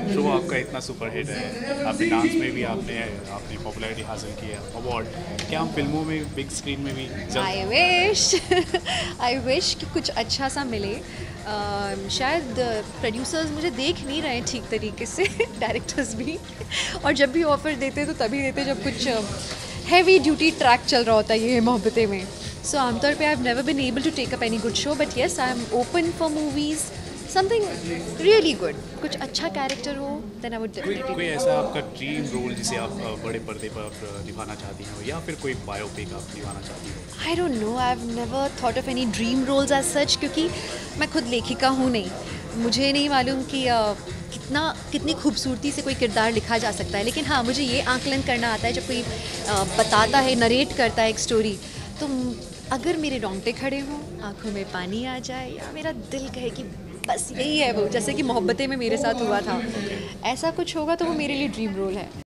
Show आपका इतना super hit है, आपने डांस में भी आपने आपने पॉपुलैरिटी हासिल की है, अवार्ड, क्या हम फिल्मों में बिग स्क्रीन में भी आई जल्द? विश आई विश कि कुछ अच्छा सा मिले। शायद प्रोड्यूसर्स मुझे देख नहीं रहे हैं ठीक तरीके से डायरेक्टर्स भी। और जब भी ऑफर देते तो तभी देते जब कुछ हैवी ड्यूटी ट्रैक चल रहा होता है ये मोहब्बतें में। सो आमतौर पे I have never been able to take up any good show, but yes I am open for movies something really good. कुछ अच्छा कैरेक्टर हो देन आई वुड डेफिनेटली। कोई ऐसा आपका ड्रीम रोल जिसे आप बड़े पर्दे पर निभाना चाहती हैं, या फिर कोई बायोपिक आप निभाना चाहती हो? I don't know, I have never thought of any dream roles as such, क्योंकि मैं खुद लेखिका हूँ नहीं। मुझे नहीं मालूम कि कितनी खूबसूरती से कोई किरदार लिखा जा सकता है। लेकिन हाँ, मुझे ये आकलन करना आता है जब कोई बताता है, नरेट करता है एक स्टोरी, तो अगर मेरे रोंगटे खड़े हों, आंखों में पानी आ जाए, या मेरा दिल कहे कि बस यही है वो, जैसे कि मोहब्बतें में मेरे साथ हुआ था, ऐसा कुछ होगा तो वो मेरे लिए ड्रीम रोल है।